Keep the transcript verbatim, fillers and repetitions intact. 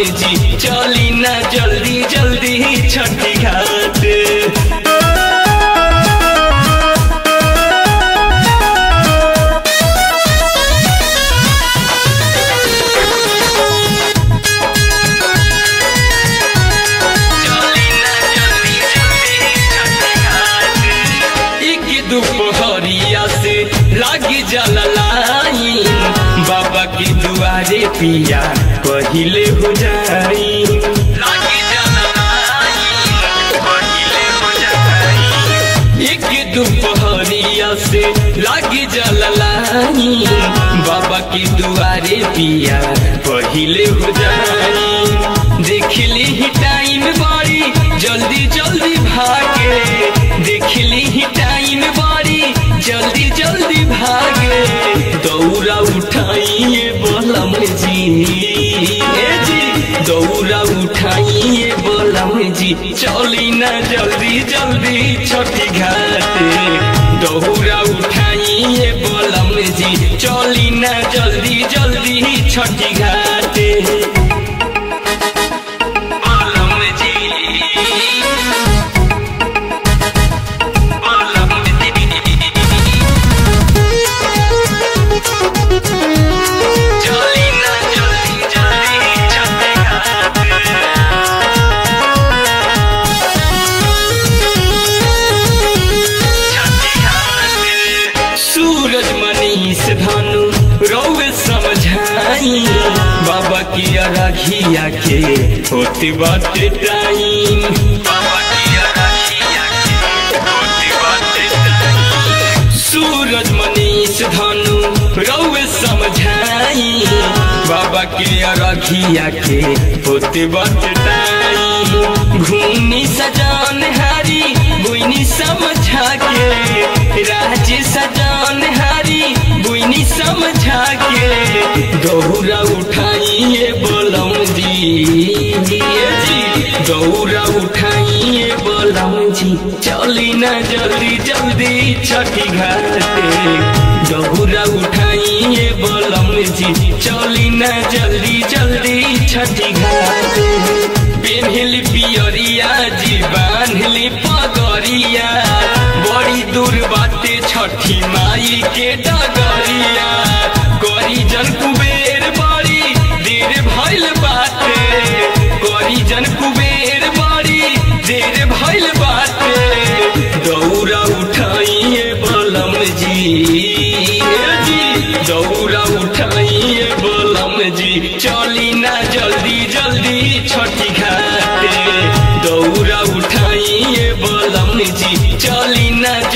जी चली ना जल्दी जल्दी छठी घाट। दोपहरिया से लागी जल लाइन बाबा की दुआरे पिया पहिले हो जाई। लागी जल लाइन पहिले हो जाई। एक दोपहरिया से लागी जल लाइन बाबा की दुआरे पिया पहिले हो जाई। देख ली ही टाइम बड़ी जल्दी जल्दी भागे, देख ली ही टाइम बड़ी जल्दी जल्दी भागे। दौरा उठाइए बलम जी, ए जी दौरा उठाइए बलम जी चली ना जल्दी जल्दी छठी घाटे। दौरा उठाइए बलम जी चली ना जल्दी जल्दी छठी घाटे। सूरज मनीष भानु रौवे समझाई बाबा की अरघिया के होती बाटे टाइम। बाबा की अरघिया के होती बाटे टाइम। सूरज मनीष भानु रौवे समझाई बाबा की अरघिया के होती बाटे टाइम। घूमनी सजान हारी बुइनी समझा के, राज सजान हारी बुइनी समझा के। दौरा उठाइए बलम जी, जी दौरा उठाइए बलम जी चली ना जल्दी जल्दी छठी घाटे। दौरा उठाइए बलम जी चली ना जल्दी जल्दी छठी घाटे। पेन्हली पियरिया जी बान्हली पगरिया बड़ी दूर बाटे छठी माई के डगरिया। करी जन कुबेर बड़ी देर भइल बाटे, करी जन कुबेर बड़ी देर भइल बाटे। दौरा उठाइए बलम जी, जी दौरा उठाइए बलम जी चली ना जल्दी जल्दी छठी घाटे। दौरा उठाइए बलम जी चली ना